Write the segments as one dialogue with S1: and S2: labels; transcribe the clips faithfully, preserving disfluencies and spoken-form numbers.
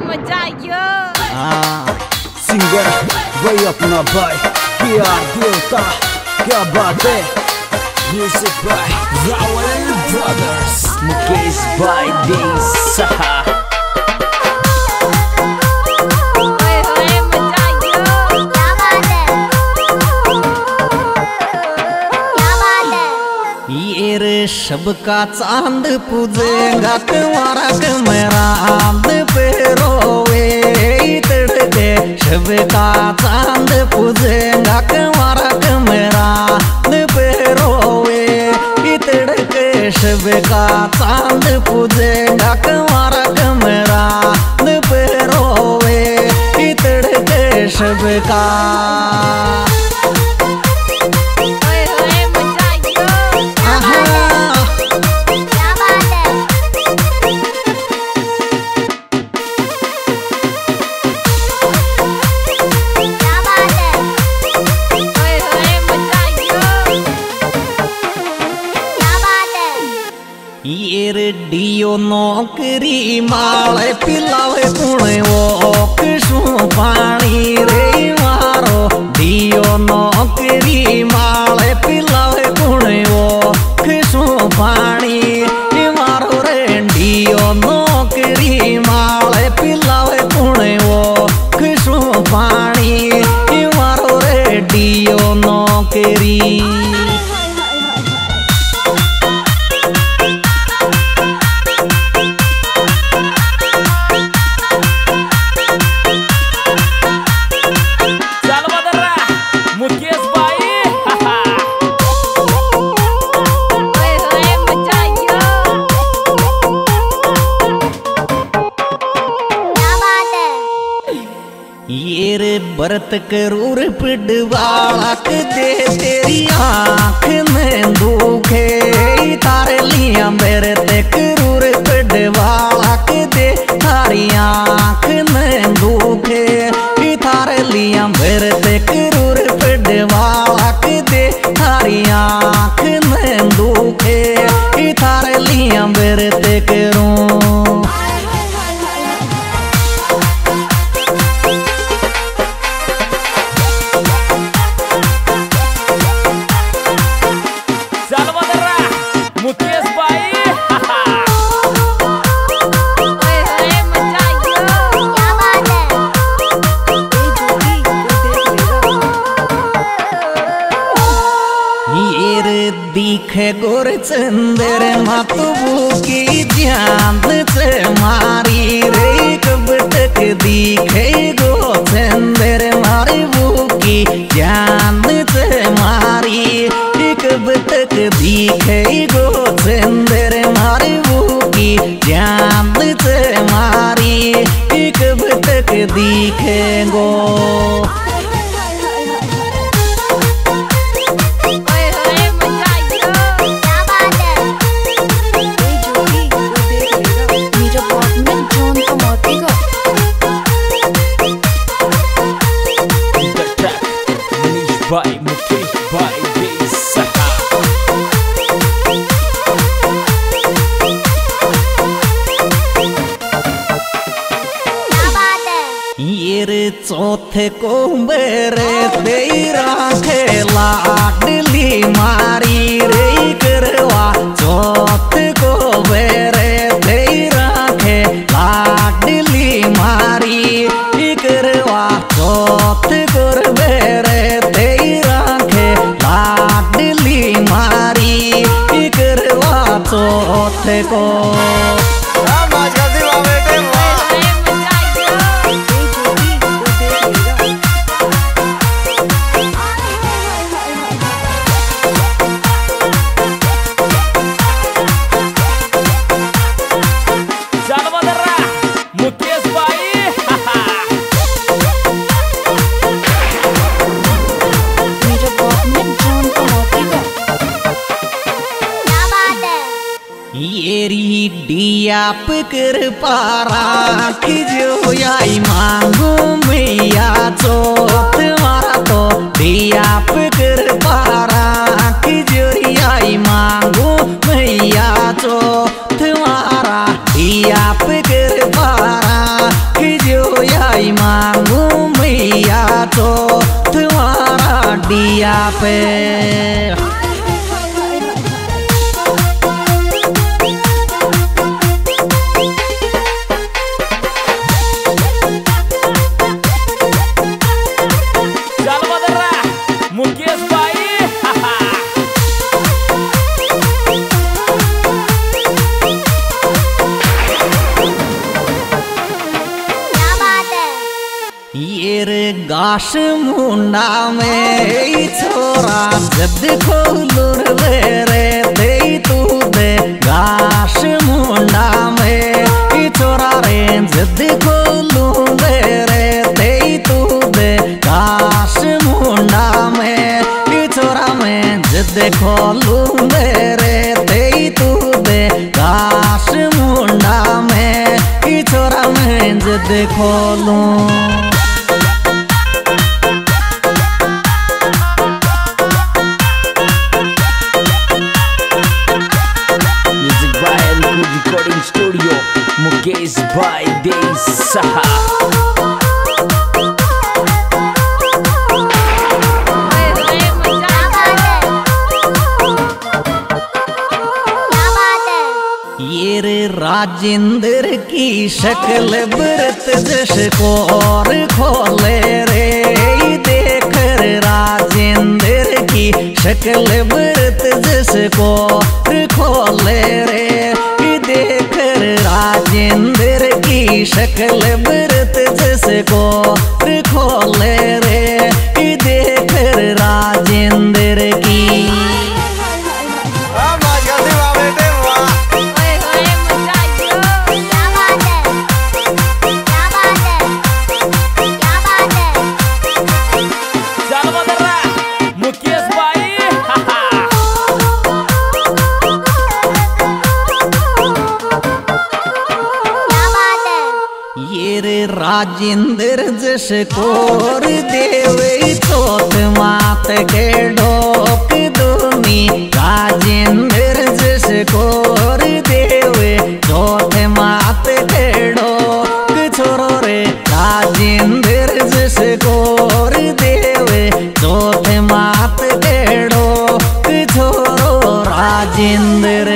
S1: मजा
S2: हाँ सिंगर भाई अपना भाई क्या देवता क्या बात है। Music by Rawal brothers Mukesh भाई देसा। सबका चांद पूजेगा तुम्हारा कमरा आंद पे रोवे तड़के। सबका चांद पूजेगा तुम्हारा कमरा आंद पे रोवे तड़के। सबका चांद पूजेगा तुम्हारा कमरा आंद पे रोवे तड़के। सबका डियो नौकरी माले पिलावे कुणे वो किसु पानी रे मारो। डियो नौकरी माले पिलावे कुणे वो किसु पानी मारो रे। डियो नौकरी माले पिलावे कुणे वो किसु पानी मारो रे। डियो नौकरी बरत करूर पिडवाला दे तेरी आँख में दुखे। तारे लिया मेरे ते करूर पिडवाला दे तारी आँख में दुखे। तारे लिया मेरे ते करूर पिडवाला दे तारी आँख में दुखे। तारे लिया मेरे ते करूं दिखे गोर चंदर मातबू की जान से मारी रे। कब तक दिखे गो चंदर मारी बू की जान से मारी। कब तक दिखे गो चंदर मारी बू की जान से मारी। कब तक दिखे गो by Mukesh by Desa। ये रे चौथे को मेरे तेरा खेला लाडली मारी रे करवा। चौथे को मेरे तेरा खेला लाडली मारी करवा। चौथे को मेरे चौथे को आप कृपा राख जो आई मांगू मैया चौथ मारा तो। आप कृपा राख जो आई मांगू मैया चौथ मारा। आप कृपा जो आई मांगू मैया तो तुम्हारा दिया पे। गाश मुंडा में छोरा जद खोलूर रे दे तू दे गाश मुंडा में छोरा रे जद खोलूर रे दे तू दे गाश मुंडा में छोरा में जद खोलूर रे दे तू दे गाश मुंडा में छोरा में जद खोलूं।
S1: Studio Mukesh by Dei Saha।
S2: ये रे राजेंद्र की शक्ल व्रत जश को और खोले रे देख राजेंद्र की शक्ल व्रत जश को खोले रे देख राजेंद्र की शक्ल व्रत जिसको खोले रे देख राजेंद्र की। राजेंद्र जस कोर देवे चौथ मात के डोक दूनी राजेंद्र जस कोर देवे चौथ मात के डोक छोरो रे राजेंद्र जस कोर देवे चौथ मात के डोक छोरो राजेंद्र।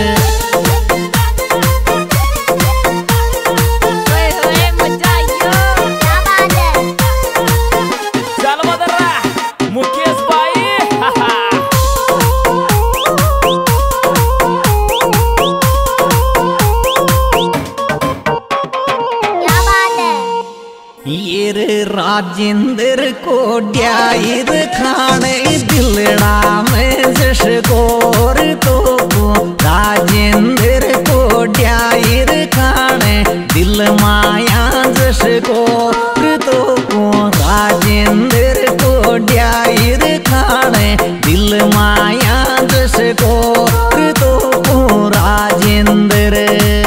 S2: राजेंद्र को ड्याइर खाने दिलड़ा में जश कोर तो राजेंद्र को ड्याइर खाने दिल माया जश कोर तो राजेंद्र को ड्याइर खाने दिल माया जश कोर तो राजेंद्र।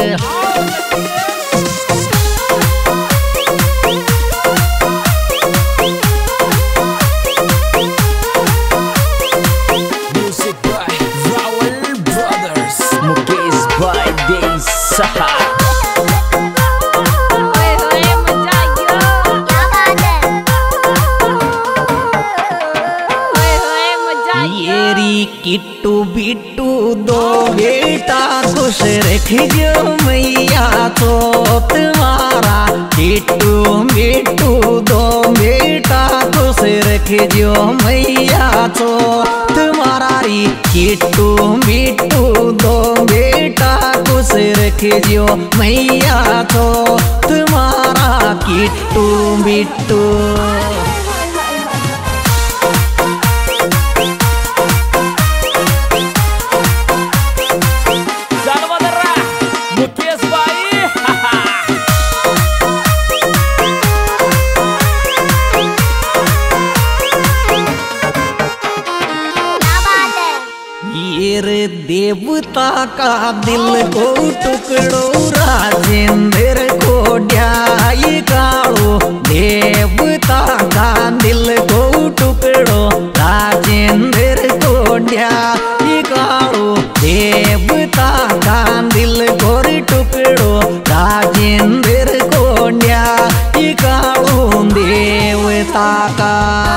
S2: किट्टू बिट्टू दो बेटा खुश रखियो मैया तो तुम्हारा किट्टू बिट्टू दो बेटा खुश रखियो मैया तो तुम्हारा री किट्टू बिट्टू दो बेटा खुश रखियो मैया तो तुम्हारा किट्टू बिट्टू। देवता का दिल को टुकड़ो राजेंद्र को ड्याई काड़ो देवता का दिल को टुकड़ो राजेंद्र को ड्याई काड़ो देवता का दिल को टुकड़ो राजेंद्र कोड्या काळू देवता का।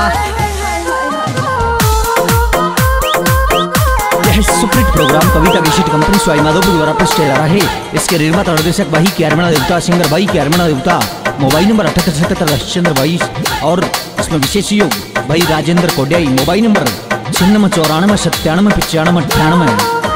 S1: यह सुप्रीत प्रोग्राम कविता की शीट कंपनी स्वाई माधोपुर द्वारा प्रस्तुत रहा है। इसके निर्माता निर्देशक भाई क्यारमणा देवता, सिंगर भाई क्यारमणा देवता। मोबाइल नंबर अठहत्तर सतहत्तर चंद्र बाईस और इसमें विशेष योग भाई राजेंद्र कोड्याई। मोबाइल नंबर छिन्नवे चौरानवे सत्तानवे पचानवे अठानवे।